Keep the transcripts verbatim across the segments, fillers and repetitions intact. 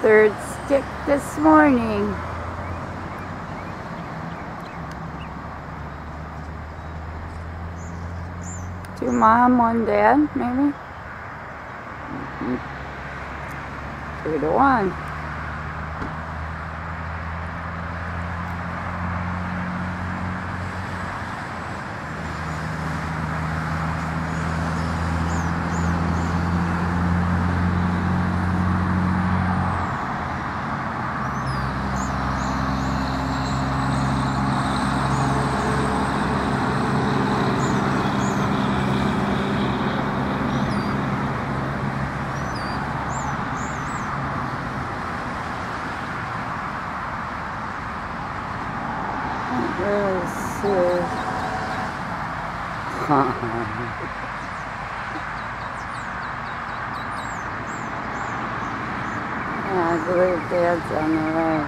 third stick this morning. Two mom, one dad, maybe? Mm-hmm. Two to one. This is yeah, I believe Dad's on the right.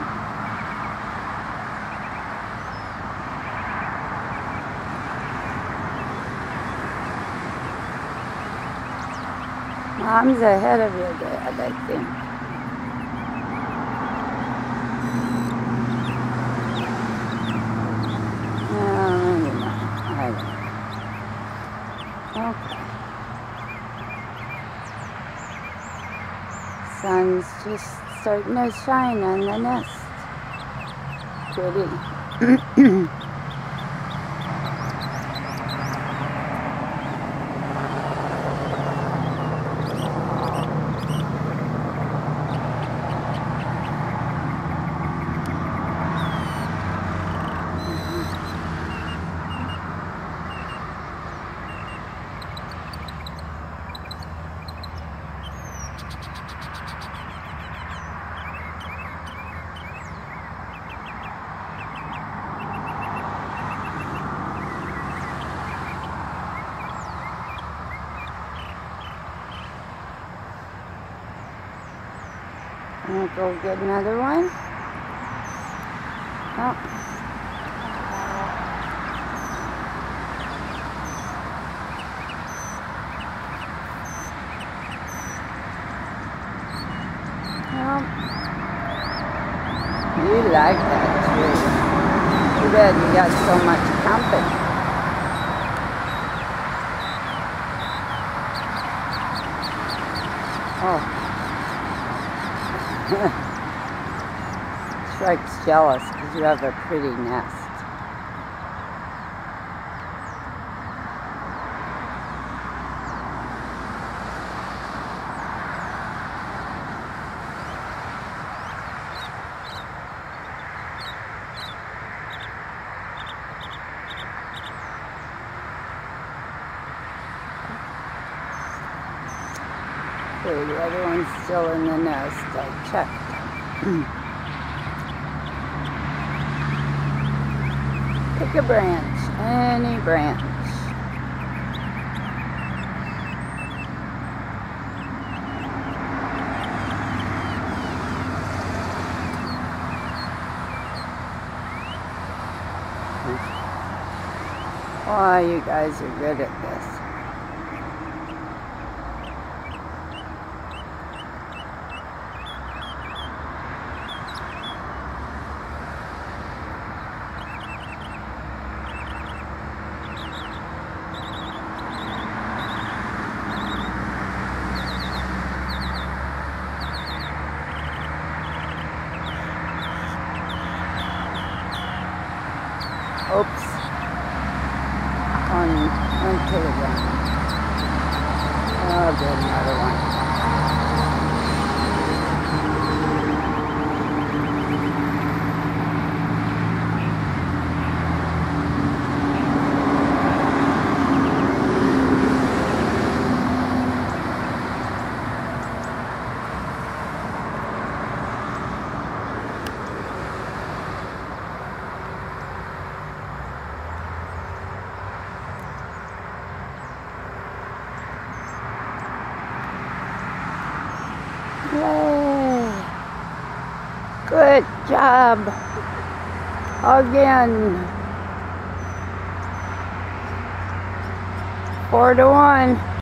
Mom's ahead of your dad, I think. Okay. Sun's just starting to shine on the nest. Pretty. I'm gonna go get another one. Oh. Well, you like that tree. Too bad you got so much company. Oh. Strike's jealous because you have a pretty nest. Okay, the other one's still in the nest. I checked. Pick a branch, any branch. Oh, you guys are good at this. Oops. One went to the ground. Oh, good, another one. Yay! Good job. Again. Four to one.